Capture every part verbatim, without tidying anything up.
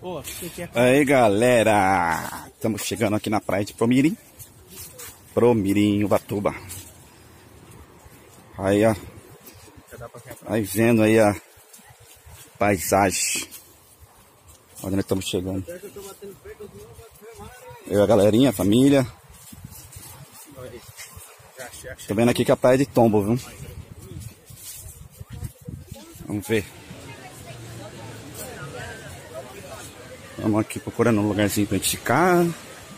Oh, que que é? Aí galera, estamos chegando aqui na praia de Promirim, Promirim, Ubatuba. Aí ó, aí vendo aí a paisagem. Onde nós estamos chegando. Eu, a galerinha, a família. Tô vendo aqui que é a praia de Tombo, viu? Vamos ver. Vamos aqui procurando um lugarzinho pra gente ficar.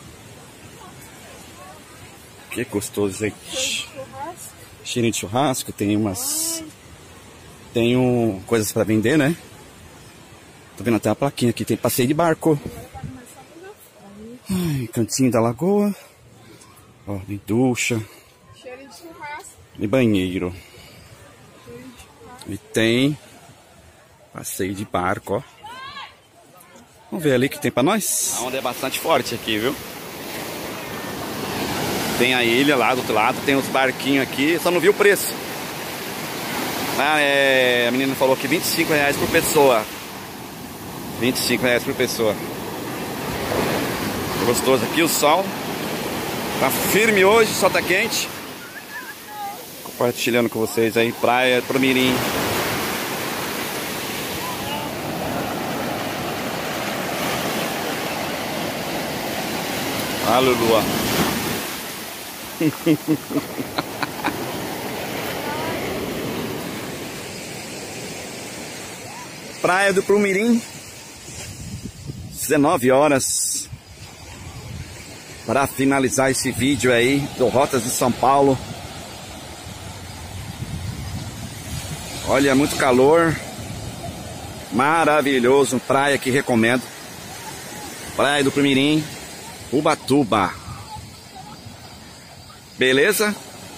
Que gostoso, gente. Cheirinho de churrasco. Tem umas... Tem um... coisas pra vender, né? Tô vendo até uma plaquinha aqui. Tem passeio de barco. Ai, cantinho da lagoa. Ó, tem ducha. E banheiro. E tem passeio de barco, ó. Vamos ver ali o que tem pra nós. A onda é bastante forte aqui, viu? Tem a ilha lá do outro lado, tem os barquinhos aqui, só não vi o preço. Ah, é, a menina falou que vinte e cinco reais por pessoa. vinte e cinco reais por pessoa. Gostoso aqui, o sol tá firme hoje, só tá quente. Compartilhando com vocês aí, praia Promirim. Aleluia. Praia do Promirim, dezenove horas. Para finalizar esse vídeo aí do Rotas de São Paulo. Olha, muito calor. Maravilhoso. Praia que recomendo. Praia do Promirim, Ubatuba. Beleza?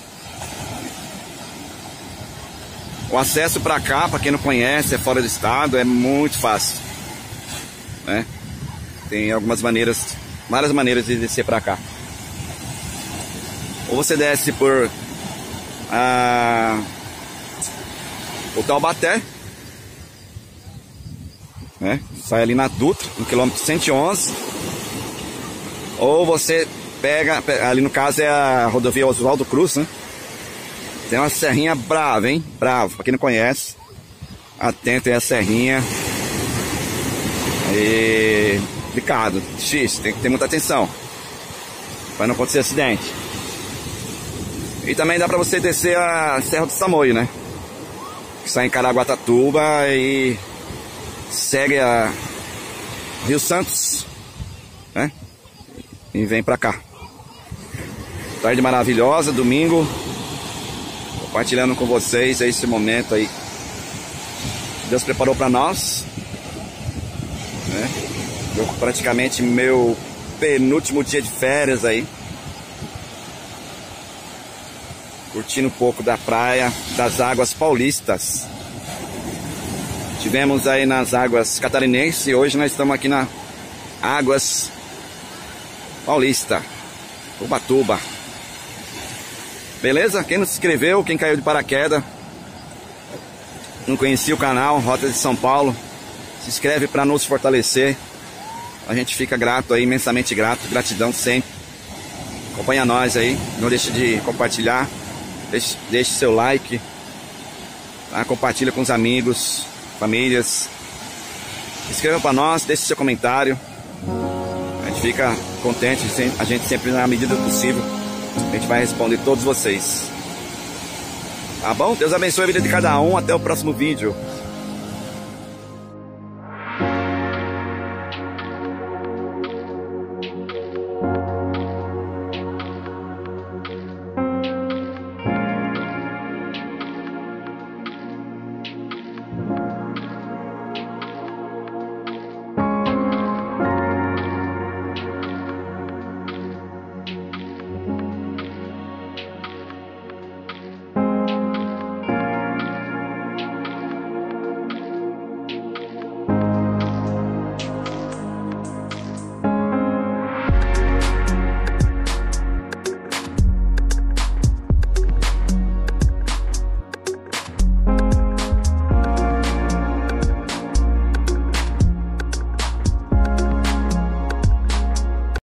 O acesso para cá, para quem não conhece, é fora do estado, é muito fácil, né? Tem algumas maneiras, várias maneiras de descer para cá. Ou você desce por ah, o Taubaté, né? Sai ali na Dutra, no quilômetro cento e onze. Ou você pega, ali no caso é a rodovia Oswaldo Cruz, né? Tem uma serrinha brava, hein? Bravo, pra quem não conhece, atento aí a serrinha. E... complicado, difícil, tem que ter muita atenção para não acontecer acidente. E também dá pra você descer a Serra do Samoio, né? Que sai em Caraguatatuba e segue a Rio Santos, né? E vem pra cá. Tarde maravilhosa, domingo. Compartilhando com vocês esse momento aí. Deus preparou pra nós, né? Eu, praticamente meu penúltimo dia de férias aí. Curtindo um pouco da praia, das águas paulistas. Tivemos aí nas águas catarinenses e hoje nós estamos aqui na águas paulista, Ubatuba. Beleza? Quem não se inscreveu, quem caiu de paraquedas, não conhecia o canal Rotas de São Paulo, se inscreve para nos fortalecer. A gente fica grato aí, imensamente grato, gratidão sempre. Acompanha nós aí, não deixe de compartilhar, deixe, deixe seu like, tá? Compartilha com os amigos, famílias. Se inscreva para nós, deixe seu comentário. A gente fica contente, a gente sempre, na medida do possível, a gente vai responder todos vocês. Tá bom? Deus abençoe a vida de cada um. Até o próximo vídeo.